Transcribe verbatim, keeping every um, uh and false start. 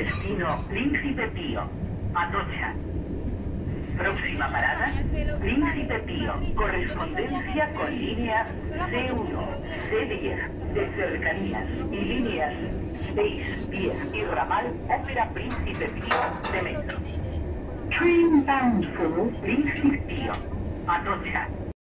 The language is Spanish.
Destino Príncipe Pío, Atocha. Próxima parada, Príncipe Pío. Correspondencia con líneas C uno, C diez de cercanías y líneas seis, diez y ramal Ópera Príncipe Pío de metro. Train bound for Príncipe Pío, Atocha.